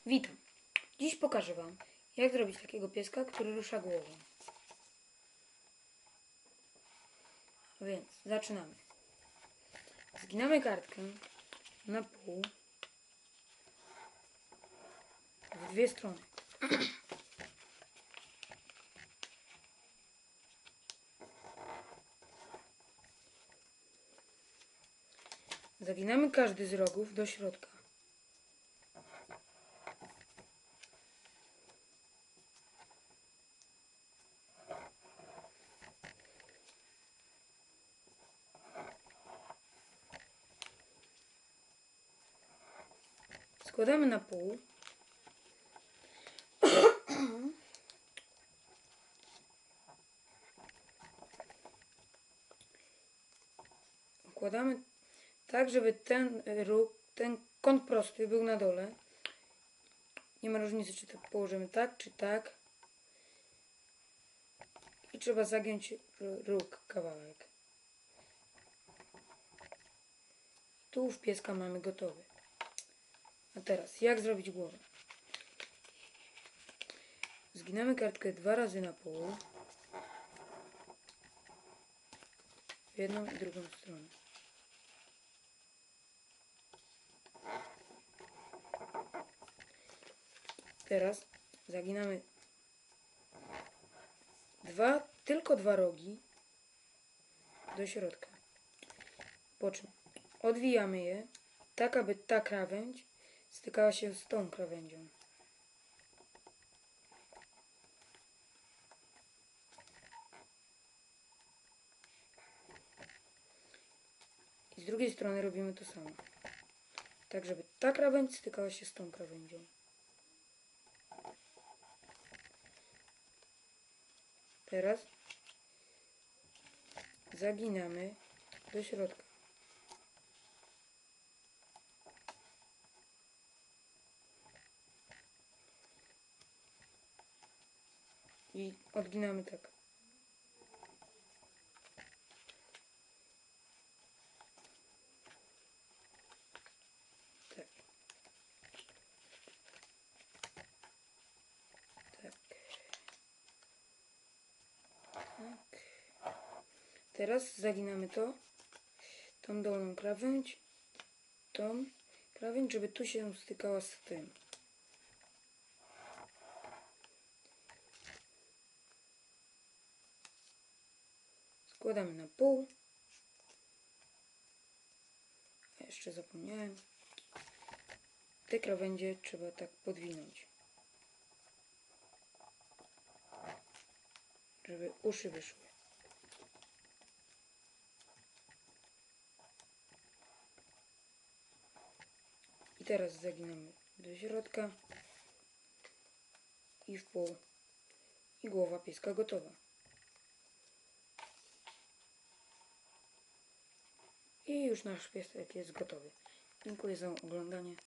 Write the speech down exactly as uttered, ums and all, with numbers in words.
Witam. Dziś pokażę Wam, jak zrobić takiego pieska, który rusza głową. A więc zaczynamy. Zginamy kartkę na pół w dwie strony. Zaginamy każdy z rogów do środka. Składamy na pół. Układamy tak, żeby ten róg, ten kąt prosty był na dole. Nie ma różnicy, czy to położymy tak, czy tak. I trzeba zagiąć róg kawałek. Tułów pieska mamy gotowy. A teraz, jak zrobić głowę? Zginamy kartkę dwa razy na pół. W jedną i drugą stronę. Teraz zaginamy dwa, tylko dwa rogi do środka. Po czym odwijamy je tak, aby ta krawędź stykała się z tą krawędzią. I z drugiej strony robimy to samo. Tak, żeby ta krawędź stykała się z tą krawędzią. Teraz zaginamy do środka. I odginamy tak. Tak. Tak. Tak. Teraz zaginamy to, tą dolną krawędź, tą krawędź, żeby tu się stykała z tym. Składamy na pół. A jeszcze zapomniałem. Te krawędzie trzeba tak podwinąć, żeby uszy wyszły. I teraz zaginamy do środka i w pół. I głowa pieska gotowa. I już nasz piesek jest gotowy. Dziękuję za oglądanie.